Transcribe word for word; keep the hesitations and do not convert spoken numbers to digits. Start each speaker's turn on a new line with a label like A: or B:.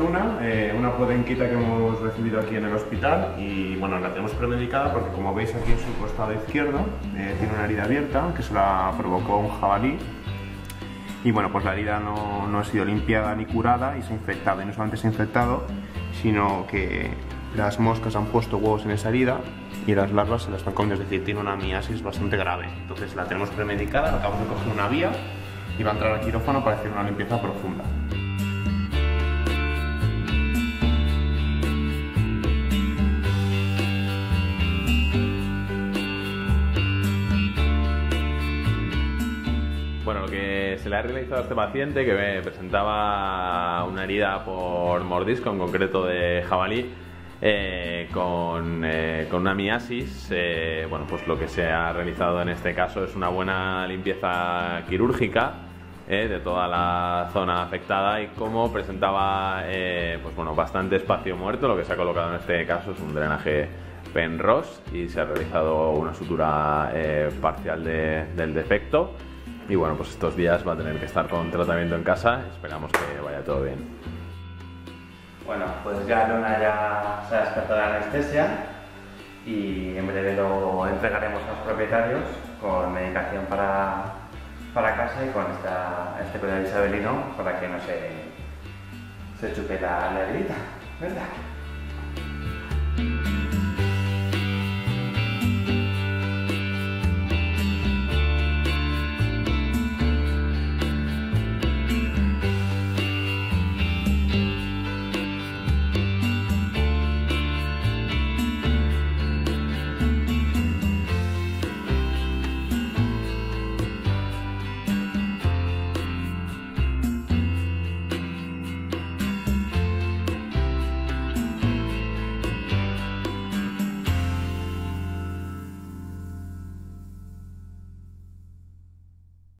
A: una, eh, una podenquita que hemos recibido aquí en el hospital y bueno, la tenemos premedicada porque como veis aquí en su costado izquierdo eh, tiene una herida abierta que se la provocó un jabalí y bueno, pues la herida no, no ha sido limpiada ni curada y se ha infectado, y no solamente se ha infectado, sino que las moscas han puesto huevos en esa herida y las larvas se la están comiendo, es decir, tiene una miasis bastante grave. Entonces la tenemos premedicada, la acabamos de coger una vía y va a entrar al quirófano para hacer una limpieza profunda.
B: Bueno, lo que se le ha realizado a este paciente, que me presentaba una herida por mordisco, en concreto de jabalí, eh, con, eh, con una miasis, eh, bueno, pues lo que se ha realizado en este caso es una buena limpieza quirúrgica eh, de toda la zona afectada, y como presentaba eh, pues bueno, bastante espacio muerto, lo que se ha colocado en este caso es un drenaje Penrose y se ha realizado una sutura eh, parcial de, del defecto. Y bueno, pues estos días va a tener que estar con tratamiento en casa. Esperamos que vaya todo bien.
C: Bueno, pues ya Luna ya se ha despertado de la anestesia y en breve lo entregaremos a los propietarios con medicación para, para casa y con esta, este cuidado isabelino para que no se, se chupe la, la heridita, ¿verdad?